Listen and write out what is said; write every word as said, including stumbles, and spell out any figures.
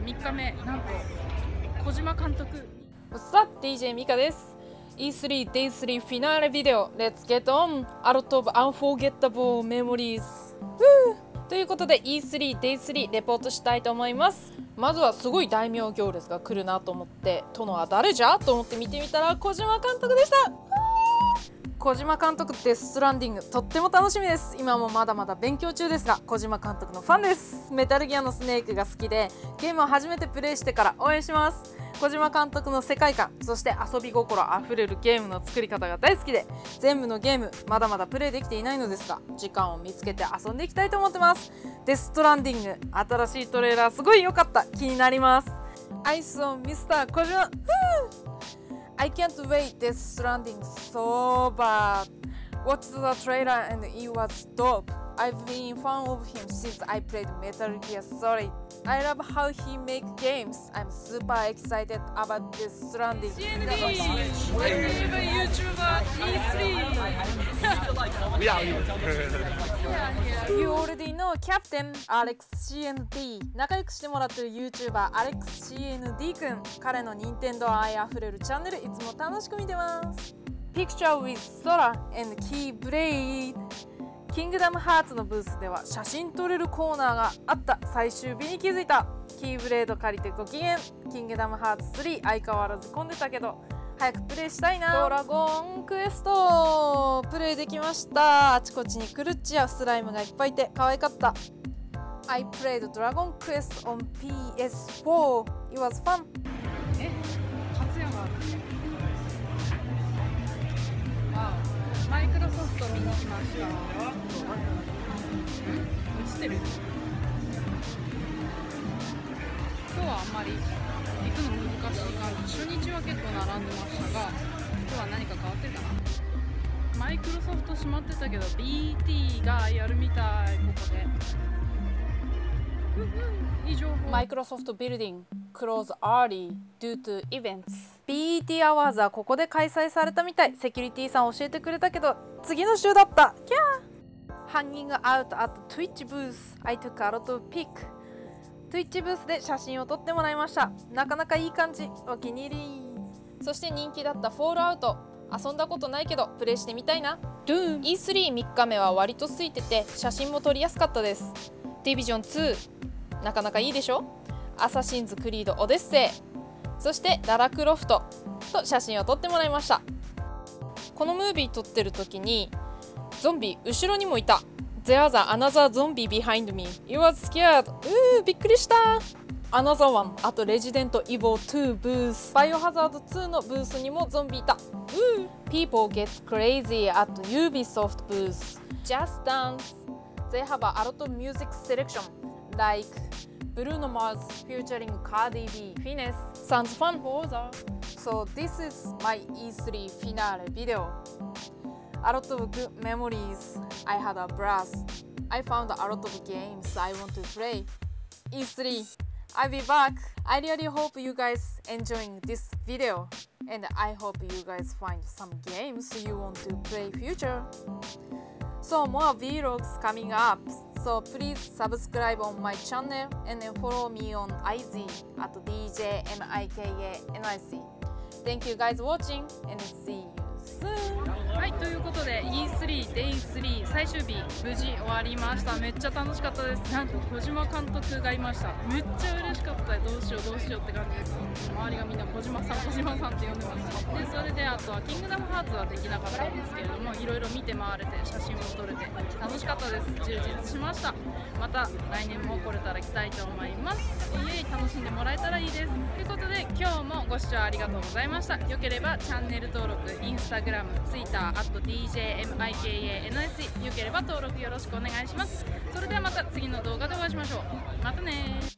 みっかめ、なんと小島監督。 What's up? ディージェー ミカです。イースリー デイスリー フィナーレビデオ Let's get on! A lot of unforgettable memories! ということで イースリー デイスリー レポートしたいと思います。まずはすごい大名行列が来るなと思って、殿は誰じゃと思って見てみたら小島監督でした。小島監督デス・ストランディングとっても楽しみです。今もまだまだ勉強中ですが小島監督のファンです。メタルギアのスネークが好きでゲームを初めてプレイしてから応援します。小島監督の世界観、そして遊び心あふれるゲームの作り方が大好きで、全部のゲームまだまだプレイできていないのですが時間を見つけて遊んでいきたいと思ってます。デス・ストランディング新しいトレーラーすごい良かった。気になります。アイスオンミスター小島I can't wait. Death Stranding so bad. Watched the trailer and it was dope. I've been a fan of him since I played Metal Gear Solid. I love how he makes games. I'm super excited about Death Stranding. シーエヌディー My favorite YouTuber イースリー You already know Captain Alex シーエヌディー 仲良くしてもらってる YouTuber Alex シーエヌディー くん。彼の任天堂愛あふれるチャンネルいつも楽しく見てます。Picture with Sora and Keyblade。キングダムハーツのブースでは写真撮れるコーナーがあった。最終日に気づいた。キーブレード借りてご機嫌。キングダムハーツスリー相変わらず混んでたけど早くプレイしたいな。ドラゴンクエストプレイできました。あちこちにクルッチやスライムがいっぱいいて可愛かった。 I played Dragon Quest on ピーエスフォー It was fun。 え、勝也がある。マイクロソフト見に来ました。ん？映ってる？今日はあんまり行くの難しい感じ。初日は結構並んでましたが、今日は何か変わってるかな。マイクロソフト閉まってたけど ビーティー がやるみたい。ここでいい情報。 マイクロソフトビルディング close early due to events。 ビーティー アワーズはここで開催されたみたい。セキュリティさん教えてくれたけど次の週だった。キャー。 Hanging out at Twitch booth I took a lot of pic。 Twitch ブースで写真を撮ってもらいました。なかなかいい感じ。お気に入り。そして人気だったフォールアウト遊んだことないけどプレイしてみたいな。 イースリーみっかめは割と空いてて写真も撮りやすかったです。ディビジョンツーなかなかいいでしょ。アサシンズクリードオデッセイ、そしてララクロフトと写真を撮ってもらいました。このムービー撮ってる時にゾンビ後ろにもいた。 There's another zombie behind me. You was scared. うーびっくりした。 Another one。 あとレジデントイボーツーブース、バイオハザードツーのブースにもゾンビいた。うー People get crazy at Ubisoft booth. Just dance. They have a lot of music selection like Bruno Mars featuring Cardi B, Finesse. Sounds fun. So this is myイースリー finale video. A lot of good memories. I had a blast. I found a lot of games I want to play. イースリー I'll be back. I really hope you guys enjoying this video, and I hope you guys find some games you want to play future. So more vlogs coming up. So please subscribe on my channel and then follow me on I G at D J Mika N I C. Thank you guys watching and see you soon. はい、ということで イースリー デイスリー 最終日無事終わりました。めっちゃ楽しかったです。なんと小島監督がいました。めっちゃ嬉しかった。どうしようどうしようって感じです。周りがみんな小島さん小島さんって呼んでました。でそれであとはキングダムハーツはできなかったんですけれども、いろいろ見て回れて写真も撮れて楽しかったです。充実しました。また来年も来れたら来たいと思います。イエイ、楽しんでもらえたらいいです。ということで今日もご視聴ありがとうございました。よければチャンネル登録、インスタグラム、ツイッター、あと ディージェー ミカ エヌエス よければ登録よろしくお願いします。それではまた次の動画でお会いしましょう。またねー。